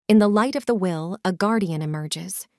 In the light of the will, a guardian emerges.